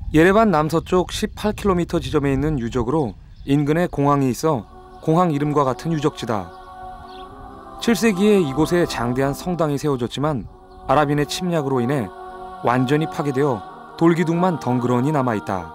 예레반 남서쪽 18km 지점에 있는 유적으로 인근에 공항이 있어 공항 이름과 같은 유적지다. 7세기에 이곳에 장대한 성당이 세워졌지만 아랍인의 침략으로 인해 완전히 파괴되어 돌기둥만 덩그러니 남아있다.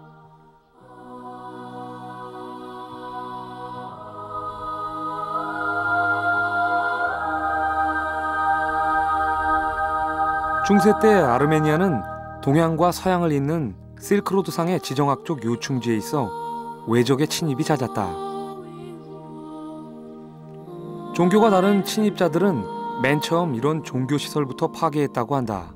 중세 때 아르메니아는 동양과 서양을 잇는 실크로드상의 지정학적 요충지에 있어 외적의 침입이 잦았다. 종교가 다른 침입자들은 맨 처음 이런 종교시설부터 파괴했다고 한다.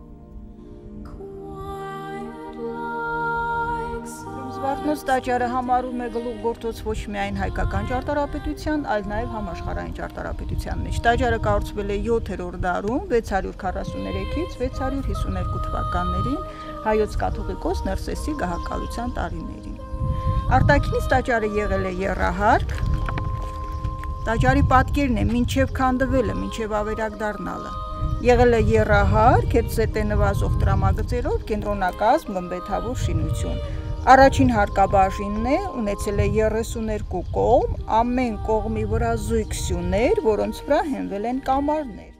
Զվարթնոց տաճարը համարում է գլուխգործոց ոչ միայն հայկական ճարտարապետության, այլ նաև համաշխարհային ճարտարապետության մեջ։ Տաճարը կառուցվել է 7-րդ դարում 643-ից 652 թվականներին հայոց կաթողիկոս Նրսեսի գահակալության տարիներին։ Արտաքինից տաճարը եղել է եռահարկ։ Տաճարի պատկերն է մինչև քանդվելը, մինչև ավերակ դառնալը։ Եղել է եռահարկ, հետզետե նվազող տրամագծերով կենտրոնակազմ գմբեթավոր շինություն։ Առաջին հարկաբաժինն է, ունեցել է 32 կողմ, ամեն կողմի վրա զույգ սյուներ, որոնց վրա հենվել են կամարներ։